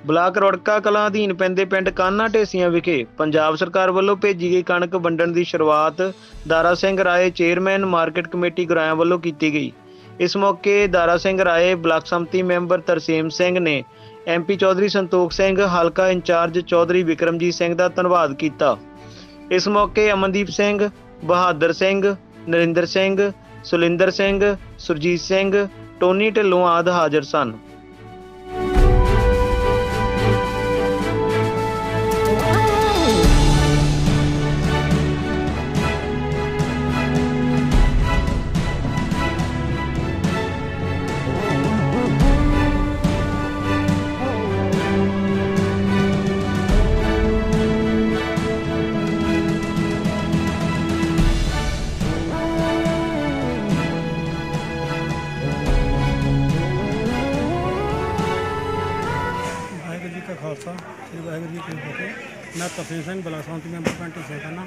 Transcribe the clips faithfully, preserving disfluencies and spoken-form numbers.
Block Rurka Kalan ਅਧੀਨ ਪੈਂਦੇ ਪਿੰਡ ਕਾਨਾ ਢੇਸੀਆਂ ਵਿਖੇ ਪੰਜਾਬ ਸਰਕਾਰ ਵੱਲੋਂ ਭੇਜੀ ਗਈ ਕਣਕ ਵੰਡਣ ਦੀ ਸ਼ੁਰੂਆਤ Dara Singh Rai chairman market committee Guraya ਵੱਲੋਂ ਕੀਤੀ ਗਈ। ਇਸ ਮੌਕੇ ਦਾਰਾ ਸਿੰਘ ਰਾਏ, ਬਲਾਕ ਸੰਮਤੀ ਮੈਂਬਰ ਤਰਸੇਮ ਸਿੰਘ ਨੇ ਐਮਪੀ ਚੌਧਰੀ ਸੰਤੋਖ ਸਿੰਘ, ਹਲਕਾ ਇੰਚਾਰਜ ਚੌਧਰੀ ਵਿਕਰਮਜੀਤ ਸਿੰਘ ਦਾ ਧੰਨਵਾਦ ਕੀਤਾ। ਇਸ ਮੌਕੇ ਅਮਨਦੀਪ ਸਿੰਘ, ਬਹਾਦਰ ਸਿੰਘ, ਨਰਿੰਦਰ ਸਿੰਘ, ਸੁਲਿੰਦਰ ਸਿੰਘ, ਸੁਰਜੀਤ ਸਿੰਘ, ਟੋਨੀ ਢਿੱਲੋਂ ਆਦਿ ਹਾਜ਼ਰ ਸਨ। वाहिगुरू जी का खालसा श्री वाहिगुरू जी की फतेह। मैं तरसेम सिंह, ब्लाक संमति मैंबर पिंड ढेसियां कहना।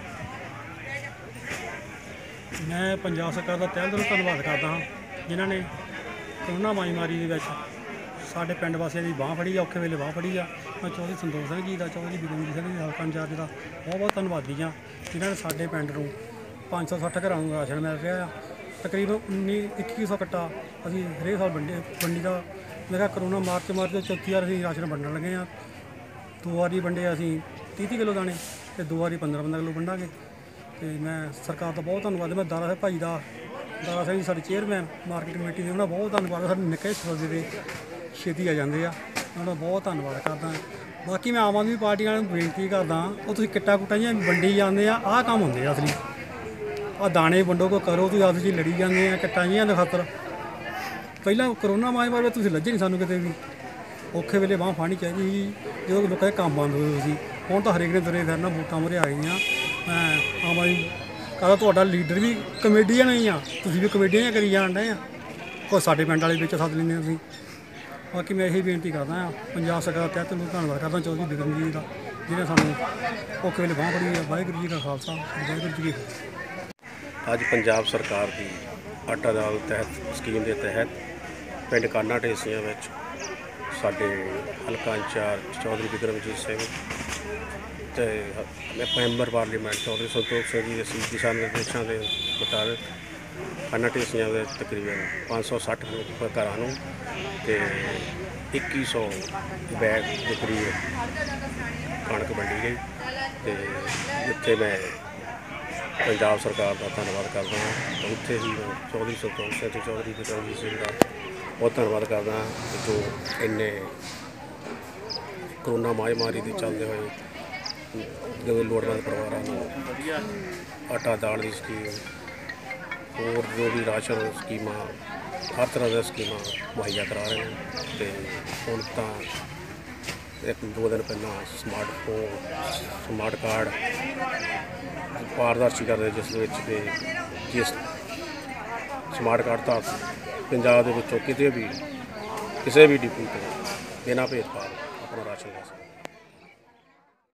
मैं पंजाब सरकार का तहे दिलों धन्नवाद करता हाँ जिन्होंने कोरोना महामारी के साढ़े पिंड वासियों की बांह फड़ी, औखे वेले बांह फड़ी आ। मैं चौधरी संतोख सिंह जी का, चौधरी विक्रमजीत सिंह जी हल्का इंचार्ज का बहुत बहुत धन्नवादी हाँ जिन्होंने साढ़े पिंड को पाँच सौ सठ घरों राशन मिल रहा। तकरीबन उन्नी इक्की सौ कट्टा अभी हरेक साल वंडे वंडी का मेरा करोना मार्च मार्च चौथी बार अभी राशन वंडन लगे हाँ। दो बारी वंडे असी तीह तीह किलो दाने तो दो बारी पंद्रह पंद्रह किलो वंडा तो मैं सरकार का बहुत धन्नवाद। मैं दारा साहब भाई का दारा साहब जी साढ़े चेयरमैन मार्केट कमेटी के उन्होंने बहुत धन्नवाद। साढ़े निक्के सौदे दे छेती आ जाते हैं, उन्होंने बहुत धन्नवाद करदा। बाकी मैं आम आदमी पार्टी वालों बेनती करदा वो तुसीं किट्टा कुट्टा जियां वंडी जाते हैं, आह काम होंदे असली आ दाने वंडो को करो तुसीं आपस च लड़ी जाते हैं किट्टा जियां दे खातर। पहला करोना महामारी तुसीं लज्जे नहीं सानूं किते भी, औखे वेले बांह फाड़ी चाहिदी जो लोगों के काम बंद होए सी। हुण तां हरेक ने तुरे फिरना, वोटां मुहरे आ गईयां। मैं आम आदमी कहदा तुहाडा लीडर भी कमेडियन ही आ, तुसीं भी कमेडियां करी जाण डए आ, कोई साडे पिंड वाले विच सੱਦ लैंदे तुसीं। बाकी मैं यही बेनती करदा हाँ पंजाब सरकार तहत धन्नवाद करदा चौधरी विक्रमजीत जी का जिन्हें सानूं औखे वेले बांह फड़ी है। वाहिगुरू जी का खालसा वाहिगुरू जी की फतेह। अज पंजाब सरकार की आटा दाल तहत स्कीम के तहत पिंड काना ढेसियां विच साडे हल्का इंचार्ज चौधरी विक्रमजीत सिंह ते मैंबर पार्लीमेंट चौधरी संतोख सिंह जी के दिशा निर्देशों के मुताबिक काना ढेसियां के तकरीबन पाँच सौ सठ घरों ते इक्की सौ बैग के करीब कणक वंडी गई। तो जिथे मैं पंजाब सरकार का धन्नवाद करदा हाँ तो उत्थे ही चौधरी संतोख सिंह ते चौधरी विक्रमजीत सिंह का बहुत धन्नवाद करदा जो इन्ने करोना महामारी के चलते हुए जो लोड़वंद परिवारों को आटा दाल की स्कीम और जो भी राशन स्कीम हर तरह की स्कीम मुहैया करा रहे हैं। तो हुण तां एक दो दिन पहला स्मार्टफोन स्मार्ट कार्ड पारदर्शी कर जिस जिस स्मार्ट कार्ड था पंजाब के किसी भी किसी भी डिपू को बिना भेदभाव अपना राशन ले सकते।